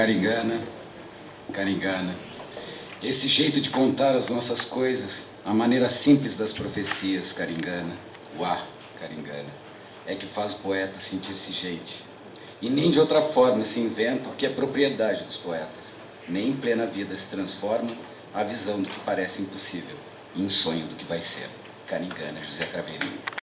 Caringana, Caringana, esse jeito de contar as nossas coisas, a maneira simples das profecias, Caringana, uá, Caringana, é que faz o poeta sentir-se gente. E nem de outra forma se inventa o que é propriedade dos poetas. Nem em plena vida se transforma a visão do que parece impossível em sonho do que vai ser. Caringana, José Craveirinho.